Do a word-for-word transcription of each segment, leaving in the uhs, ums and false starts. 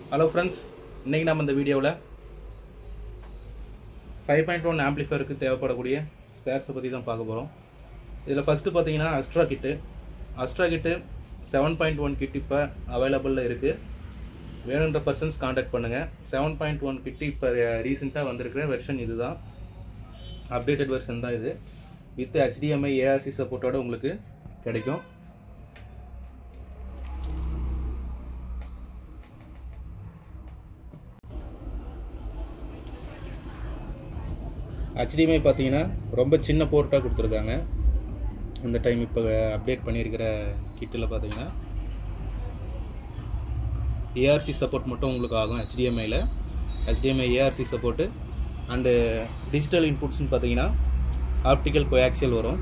Hello friends, இன்னைக்கு நாம இந்த வீடியோல five point one amplifier க்கு தேவைப்படக்கூடிய ஸ்பேர்ஸ் பத்தி தான் பார்க்க போறோம். இதுல ஃபர்ஸ்ட் பாத்தீங்கன்னா Astra kit. Astra kit seven point one kit இப்ப அவேலபிள்ல இருக்கு. வேணும்ன்ற பர்சன்ஸ் கான்டாக்ட் பண்ணுங்க. seven point one kit இப்ப ரீசன்ட்டா வந்திருக்கிற வெர்ஷன் இதுதான். அப்டேட்டட் வெர்ஷன் தான் இது. With H D M I A R C சப்போர்ட்டோட உங்களுக்கு கிடைக்கும். H D M I பார்த்தீங்கன்னா ரொம்ப சின்ன போர்ட்டா கொடுத்திருக்காங்க. இந்த டைம் இப்போ அப்டேட் பண்ணியிருக்கிற கிட்டில் பார்த்தீங்கன்னா A R C சப்போர்ட் மட்டும் உங்களுக்கு ஆகும். H D M I ல H D M I A R C support and digital இன்புட்ஸ்னு பார்த்தீங்கன்னா ஆப்டிக்கல் கோஆக்சியல் வரும்.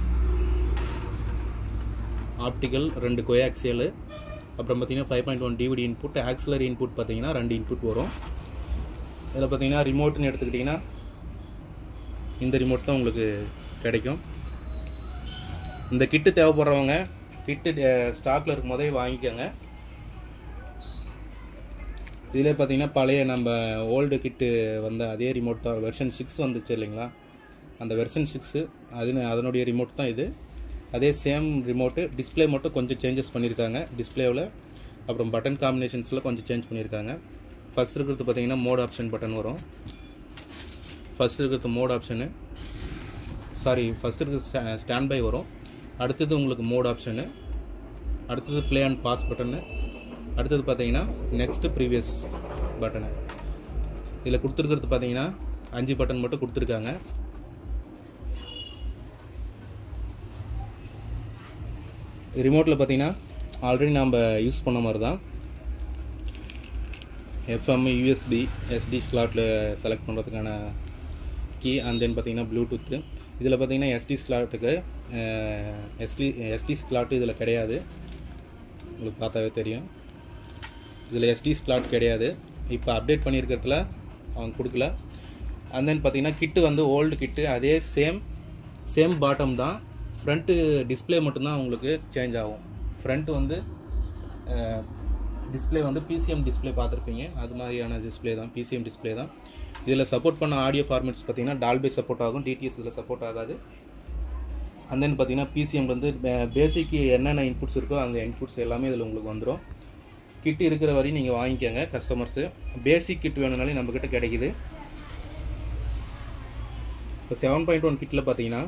ஆப்டிக்கல் ரெண்டு கோஆக்சியல், அப்புறம் பார்த்தீங்கன்னா five point one D V D input, auxiliary input பார்த்தீங்கன்னா ரெண்டு இன்புட் வரும். இதில் பார்த்தீங்கன்னா ரிமோட்னு எடுத்துக்கிட்டிங்கன்னா இந்த ரிமோட் தான் உங்களுக்கு கிடைக்கும். இந்த கிட்டு தேவைப்படுறவங்க கிட்டு ஸ்டாக்ல இருக்கும் போதே வாங்கிக்கோங்க. இதில் பார்த்தீங்கன்னா பழைய நம்ம ஓல்டு கிட்டு வந்த அதே ரிமோட் தான், வெர்ஷன் சிக்ஸ் வந்துச்சு இல்லைங்களா, அந்த வெர்ஷன் சிக்ஸு அது அதனுடைய ரிமோட் தான் இது. அதே சேம் ரிமோட்டு, டிஸ்பிளே மட்டும் கொஞ்சம் சேஞ்சஸ் பண்ணியிருக்காங்க டிஸ்பிளேவில், அப்புறம் பட்டன் காம்பினேஷன்ஸில் கொஞ்சம் சேஞ்ச் பண்ணியிருக்காங்க. ஃபர்ஸ்ட் இருக்கிறது பார்த்தீங்கன்னா மோட் ஆப்ஷன் பட்டன் வரும். ஃபர்ஸ்ட் இருக்கிறது மோட் ஆப்ஷனு சாரி ஃபர்ஸ்ட் இருக்கிறது ஸ்டாண்ட் பை வரும். அடுத்தது உங்களுக்கு மோட் ஆப்ஷனு, அடுத்தது ப்ளே அண்ட் பாஸ் பட்டனு, அடுத்தது பார்த்தீங்கன்னா நெக்ஸ்ட்டு ப்ரீவியஸ் பட்டனு. இதில் கொடுத்துருக்கிறது பார்த்தீங்கன்னா அஞ்சு பட்டன் மட்டும் கொடுத்துருக்காங்க. ரிமோட்டில் பார்த்தீங்கன்னா ஆல்ரெடி நாம் யூஸ் பண்ண மாதிரி தான் F M, U S B, S D ஸ்லாட்டில் செலக்ட் பண்ணுறதுக்கான கீ, அண்ட் தென் பார்த்தீங்கன்னா ப்ளூடூத்து. இதில் பார்த்தீங்கன்னா S D ஸ்லாட்டுக்கு எஸ்டி எஸ்டி ஸ்லாட்டு இதில் கிடையாது, உங்களுக்கு பார்த்தாவே தெரியும். இதில் S D ஸ்லாட் கிடையாது, இப்போ அப்டேட் பண்ணியிருக்கிறதுல அவங்க கொடுக்கல. அண்ட் தென் பார்த்தீங்கன்னா கிட்டு வந்து ஓல்டு கிட்டு, அதே சேம் சேம் பாட்டம் தான். ஃப்ரண்ட்டு டிஸ்பிளே மட்டும்தான் உங்களுக்கு சேஞ்ச் ஆகும். ஃப்ரண்ட்டு வந்து டிஸ்பிளே வந்து P C M டிஸ்பிளே பார்த்துருப்பீங்க, அது மாதிரியான டிஸ்பிளே தான், P C M டிஸ்பிளே தான். இதில் சப்போர்ட் பண்ண ஆடியோ ஃபார்மேட்ஸ் பார்த்தீங்கன்னா டால்பி சப்போர்ட் ஆகும், D T S இதில் சப்போர்ட் ஆகாது. அண்ட் தென் பார்த்தீங்கன்னா P C M வந்து பேசிக் என்னென்ன இன்புட்ஸ் இருக்கோ அந்த இன்புட்ஸ் எல்லாமே இதில் உங்களுக்கு வந்துடும். கிட் இருக்கிற வரையும் நீங்கள் வாங்கிக்கோங்க கஸ்டமர்ஸு. பேசிக் கிட் வேணும்னாலே நம்மக்கிட்ட கிடைக்கிது. இப்போ செவன் பாயிண்ட் ஒன் கிட்டில் பார்த்தீங்கன்னா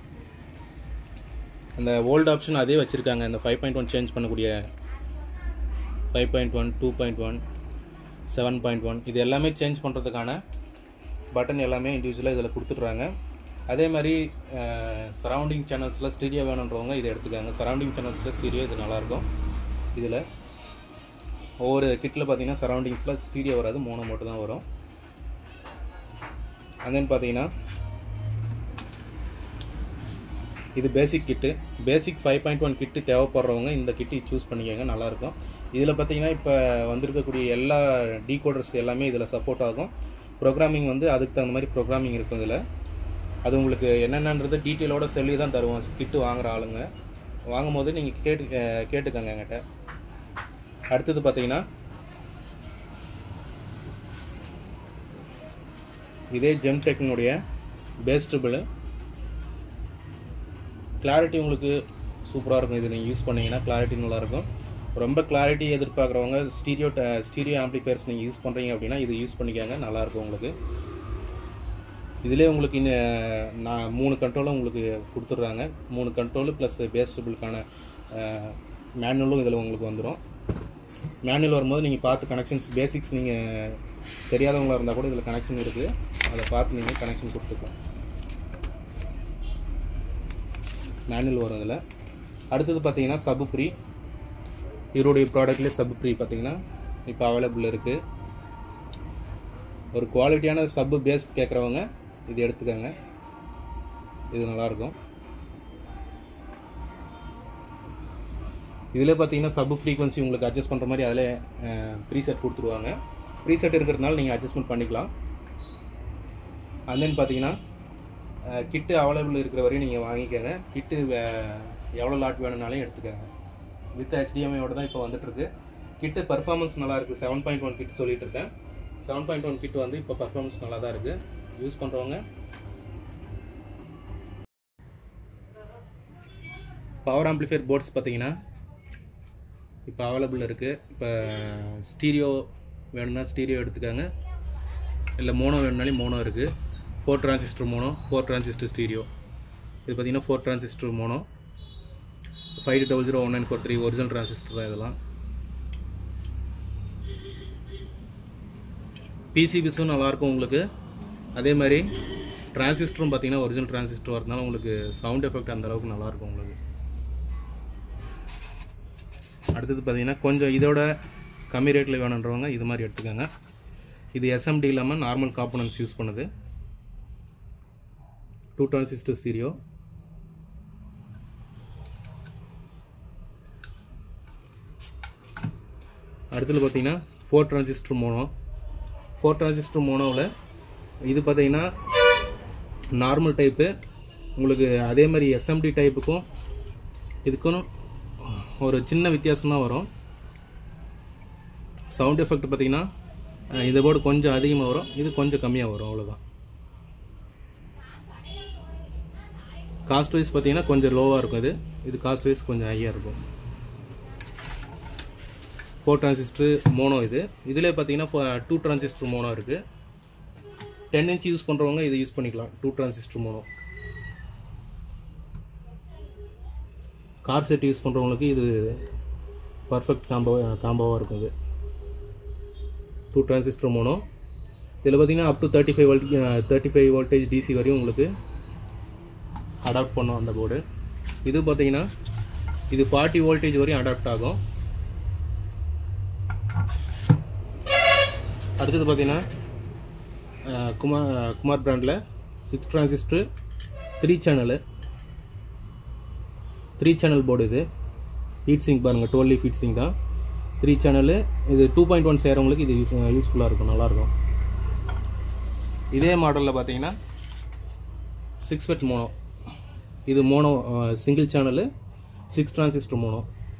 அந்த ஓல்டு ஆப்ஷன் அதே வச்சுருக்காங்க. இந்த ஃபைவ் பாயிண்ட் ஒன் சேஞ்ச் பண்ணக்கூடிய five point one, two point one, seven point one இது எல்லாமே சேஞ்ச் பண்ணுறதுக்கான பட்டன் எல்லாமே இண்டிவிஜுவலாக இதில் கொடுத்துட்றாங்க. அதே மாதிரி சரௌண்டிங் சேனல்ஸில் ஸ்டீரியோ வேணுன்றவங்க இதை எடுத்துக்காங்க. சரௌண்டிங் சேனல்ஸில் ஸ்டீரியோ இது நல்லாயிருக்கும். இதில் ஒவ்வொரு கிட்டில் பார்த்தீங்கன்னா சரௌண்டிங்ஸில் ஸ்டீரியோ வராது, மூணு மட்டும் தான் வரும். அண்ட் தென் பார்த்தீங்கன்னா இது basic kit. Basic five point one kit தேவைப்படுறவங்க இந்த கிட்டு சூஸ் பண்ணிக்கோங்க, நல்லாயிருக்கும். இதில் பார்த்தீங்கன்னா இப்போ வந்திருக்கக்கூடிய எல்லா டீகோடர்ஸ் எல்லாமே இதில் சப்போர்ட் ஆகும். ப்ரோக்ராமிங் வந்து அதுக்கு தகுந்த மாதிரி ப்ரோக்ராமிங் இருக்கும் இதில். அது உங்களுக்கு என்னென்னன்றது டீட்டெயிலோட சொல்லி தான் தருவோம் கிட்டு வாங்குகிற ஆளுங்க. வாங்கும் போது நீங்கள் கேட்டு கேட்டுக்கோங்க என்கிட்ட. அடுத்தது பார்த்தீங்கன்னா இதே ஜெம்டெக்னுடைய பேஸ் ட்ரிபிள். கிளாரிட்டி உங்களுக்கு சூப்பராக இருக்கும். இது நீங்கள் யூஸ் பண்ணிங்கன்னா கிளாரிட்டி நல்லாயிருக்கும். ரொம்ப கிளாரிட்டி எதிர்பார்க்குறவங்க ஸ்டீரியோ ஸ்டீரியோ ஆம்ப்ளிஃபயர்ஸ் நீங்கள் யூஸ் பண்ணுறீங்க அப்படின்னா இது யூஸ் பண்ணிக்காங்க, நல்லாயிருக்கும் உங்களுக்கு. இதிலே உங்களுக்கு இன்னும் நான் மூணு கண்ட்ரோலும் உங்களுக்கு கொடுத்துட்றாங்க. மூணு கண்ட்ரோலு ப்ளஸ் பேஸ் ட்ரிபிளுக்கான மேனுவலும் இதில் உங்களுக்கு வந்துடும். மேனுவல் வரும்போது நீங்கள் பார்த்து கனெக்ஷன்ஸ் பேசிக்ஸ் நீங்கள் தெரியாதவங்களாக இருந்தால் கூட இதில் கனெக்ஷன் இருக்குது, அதை பார்த்து நீங்கள் கனெக்ஷன் கொடுத்துக்கலாம். மேனுவல் வரும் இதில். அடுத்தது பார்த்தீங்கன்னா சப்பு ப்ரீ. இவருடைய ப்ராடக்ட்லேயே சப்பு ப்ரீ பார்த்தீங்கன்னா இப்போ அவைலபிள் இருக்குது. ஒரு குவாலிட்டியான சப்பு பேஸ் கேட்குறவங்க இது எடுத்துக்கோங்க, இது நல்லாயிருக்கும். இதில் பார்த்தீங்கன்னா சப்பு ஃப்ரீக்வன்சி உங்களுக்கு அட்ஜஸ்ட் பண்ணுற மாதிரி அதில் ப்ரீசெட் கொடுத்துருவாங்க. ப்ரீசெட் இருக்கிறதுனால நீங்கள் அட்ஜஸ்ட்மெண்ட் பண்ணிக்கலாம். அண்ட் தென் பார்த்தீங்கன்னா கிட்டு அவைலபிள் இருக்கிற வரையும் நீங்கள் வாங்கிக்கோங்க. கிட்டு எவ்வளோ லாட் வேணும்னாலும் எடுத்துக்கோங்க. With H D M I ஓட தான் இப்போ வந்துட்டுருக்கு. கிட்டு பர்ஃபார்மன்ஸ் நல்லா இருக்குது. செவன் பாயிண்ட் ஒன் கிட் சொல்லிட்டு இருக்கேன். செவன் பாயிண்ட் ஒன் கிட் வந்து இப்போ பர்ஃபார்மன்ஸ் நல்லா தான் இருக்குது. யூஸ் பண்ணுறவங்க பவர் ஆம்ப்ளிஃபையர் போர்ட்ஸ் பார்த்தீங்கன்னா இப்போ அவைலபிள் இருக்குது. இப்போ ஸ்டீரியோ வேணும்னா ஸ்டீரியோ எடுத்துக்காங்க, இல்லை மோனோ வேணும்னாலே மோனோ இருக்குது. Four transistor mono, four transistor stereo. இது பார்த்தீங்கன்னா four transistor mono, five double zero one nine four three original transistor தான் இதெல்லாம். பிசிபிஸும் நல்லாயிருக்கும் உங்களுக்கு. அதே மாதிரி டிரான்சிஸ்டரும் பார்த்தீங்கன்னா ஒரிஜினல் டிரான்சிஸ்டர் வரதுனால உங்களுக்கு சவுண்ட் எஃபெக்ட் அந்தளவுக்கு நல்லாயிருக்கும் உங்களுக்கு. அடுத்தது பார்த்தீங்கன்னா கொஞ்சம் இதோட கம்மி ரேட்டில் வேணுன்றவங்க இது மாதிரி எடுத்துக்கோங்க. இது எஸ்எம்டி இல்லாமல் நார்மல் காம்பனன்ட்ஸ் யூஸ் பண்ணுது. Two transistor stereo. அடுத்தது பார்த்தீங்கன்னா four transistor mono. Four transistor மோனோவில் இது பார்த்தீங்கன்னா நார்மல் டைப்பு உங்களுக்கு. அதே மாதிரி எஸ்எம்டி டைப்புக்கும் இதுக்கும் ஒரு சின்ன வித்தியாசம் தான் வரும். சவுண்ட் எஃபெக்ட் பார்த்தீங்கன்னா இந்த போர்டு கொஞ்சம் அதிகமாக வரும், இது கொஞ்சம் கம்மியாக வரும், அவ்வளோதான். காஸ்ட் வைஸ் பார்த்தீங்கன்னா கொஞ்சம் லோவாக இருக்கும். இது இது காஸ்ட் வைஸ் கொஞ்சம் ஹையாக இருக்கும். Four transistor mono. இது இதில் பார்த்தீங்கன்னா டூ டிரான்சிஸ்டர் மோனோ இருக்குது. டென் இன்ச் யூஸ் பண்ணுறவங்க இது யூஸ் பண்ணிக்கலாம். Two transistor mono. Car set use பண்ணுறவங்களுக்கு இது பர்ஃபெக்ட் காம்போ காம்போவாக இருக்கும். இது டூ டிரான்சிஸ்டர் மோனோ. இதில் பார்த்தீங்கன்னா up to thirty five volt thirty five voltage DC வரையும் உங்களுக்கு அடாப்ட் பண்ணோம் அந்த போர்டு. இது பார்த்தீங்கன்னா இது ஃபார்ட்டி வோல்டேஜ் வரையும் அடாப்ட் ஆகும். அடுத்தது பார்த்தீங்கன்னா குமார் குமார் பிராண்டில் six transistor three channel three channel board. இது ஹீட் சிங் பாருங்கள், டுவெல் லீஃப் ஹீட் சிங் தான். Three channel. இது டூ பாயிண்ட் ஒன் சேரவங்களுக்கு இது யூஸ் யூஸ்ஃபுல்லாக இருக்கும், நல்லாயிருக்கும். இதே மாடலில் பார்த்தீங்கன்னா சிக்ஸ் பெட் மோனோ. இது mono single channel six transistor mono.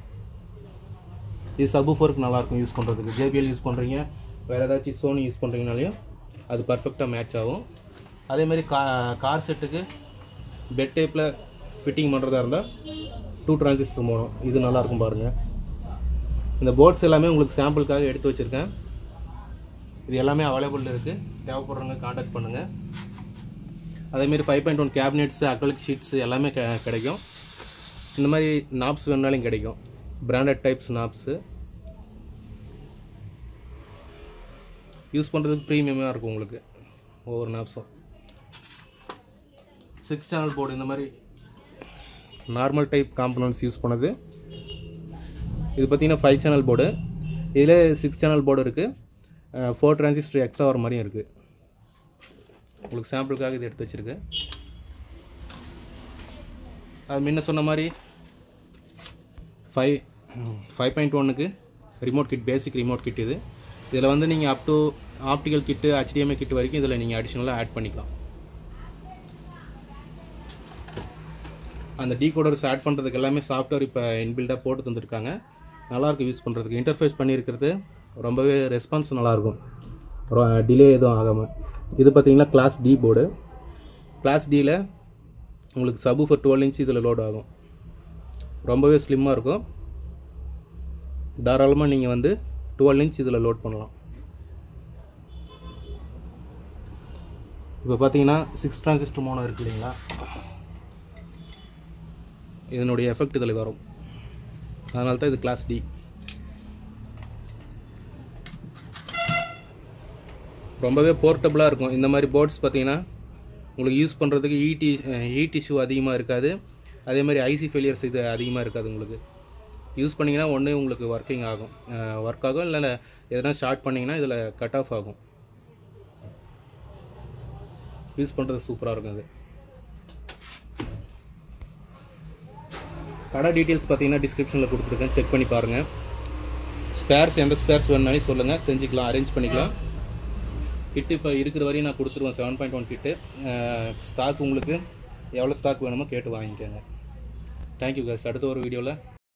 இது சப் ஃபோருக்கு நல்லாயிருக்கும் யூஸ் பண்ணுறதுக்கு. ஜேபிஎல் யூஸ் பண்ணுறீங்க, வேறு ஏதாச்சும் சோனி யூஸ் பண்ணுறீங்கனாலையும் அது பர்ஃபெக்டாக மேட்ச் ஆகும். அதேமாதிரி கா கார் செட்டுக்கு பெட் டைப்பில் ஃபிட்டிங் பண்ணுறதா இருந்தால் டூ டிரான்சிஸ்டர் மோனோ. இது நல்லாயிருக்கும் பாருங்கள். இந்த போர்ட்ஸ் எல்லாமே உங்களுக்கு சாம்பிளுக்காக எடுத்து வச்சுருக்கேன். இது எல்லாமே அவைலபிள் இருக்குது. தேவைப்படுறவங்க காண்டாக்ட் பண்ணுங்கள். அதேமாரி five point one cabinets, acrylic sheets எல்லாமே க கிடைக்கும். இந்த மாதிரி நாப்ஸ் வேணுனாலும் கிடைக்கும். பிராண்டட் டைப்ஸ் நாப்ஸு யூஸ் பண்ணுறதுக்கு ப்ரீமியமாக இருக்கும் உங்களுக்கு ஒவ்வொரு நாப்ஸும். சிக்ஸ் சேனல் போர்டு இந்த மாதிரி நார்மல் டைப் காம்பனன்ட்ஸ் யூஸ் பண்ணது. இது பார்த்திங்கன்னா ஃபைவ் சேனல் போர்டு. இதில் சிக்ஸ் சேனல் போர்டு இருக்குது. ஃபோர் டிரான்சிஸ்டர் எக்ஸ்ட்ரா வர மாதிரியும் இருக்குது. உங்களுக்கு சாம்பிளுக்காக இது எடுத்து வச்சுருக்கு. அது முன்ன சொன்ன மாதிரி ஃபைவ் ஃபைவ் பாயிண்ட் ஒன்னுக்கு remote kit, basic remote kit. இது இதில் வந்து நீங்கள் up to optical kit, HDMI kit வரைக்கும் இதில் நீங்கள் அடிஷ்னலாக ஆட் பண்ணிக்கலாம். அந்த டீகோடர்ஸ் ஆட் பண்ணுறதுக்கு எல்லாமே சாஃப்ட்வேர் இப்போ இன்பில்டாக போட்டு தந்துருக்காங்க. நல்லாயிருக்கும் யூஸ் பண்ணுறதுக்கு. இன்டர்ஃபேஸ் பண்ணியிருக்கிறது ரொம்பவே ரெஸ்பான்ஸ் நல்லாயிருக்கும், டிலே எதுவும் ஆகாமல். இது பார்த்திங்கன்னா கிளாஸ் டி போர்டு. கிளாஸ் டியில் உங்களுக்கு சப் ஃபர் டுவெல் இன்ச் இதில் லோட் ஆகும். ரொம்பவே ஸ்லிம்மாக இருக்கும். தாராளமாக நீங்கள் வந்து டுவெல் இன்ச் இதில் லோட் பண்ணலாம். இப்போ பார்த்தீங்கன்னா சிக்ஸ் டிரான்சிஸ்டர் மோனோ இருக்குது இல்லைங்களா, இதனுடைய எஃபெக்ட் இதில் வரும். அதனால தான் இது கிளாஸ் டி. ரொம்பவே போர்ட்டபுளாக இருக்கும். இந்த மாதிரி போர்ட்ஸ் பார்த்தீங்கன்னா உங்களுக்கு யூஸ் பண்ணுறதுக்கு ஈடி ஹீட் இஷ்யூ அதிகமாக இருக்காது. அதே மாதிரி ஐசி ஃபெயிலியர்ஸ் இது அதிகமாக இருக்காது. உங்களுக்கு யூஸ் பண்ணிங்கன்னா ஒன்று உங்களுக்கு ஒர்க்கிங் ஆகும், ஒர்க் ஆகும். இல்லை எதனா ஷார்ட் பண்ணிங்கன்னா இதில் கட் ஆஃப் ஆகும். யூஸ் பண்ணுறது சூப்பராக இருக்கும். அது கடை டீட்டெயில்ஸ் பார்த்தீங்கன்னா டிஸ்கிரிப்ஷனில் கொடுத்துருக்கேன், செக் பண்ணி பாருங்கள். ஸ்பேர்ஸ் எந்த ஸ்பேர்ஸ் வேணுனாலும் சொல்லுங்கள், செஞ்சுக்கலாம், அரேஞ்ச் பண்ணிக்கலாம். கிட்டு இப்போ இருக்கிற வரையும் நான் கொடுத்துருவேன். Seven point one kit stock உங்களுக்கு எவ்வளோ ஸ்டாக் வேணுமோ கேட்டு வாங்கிக்கோங்க. Thank you guys. அடுத்த ஒரு வீடியோவில்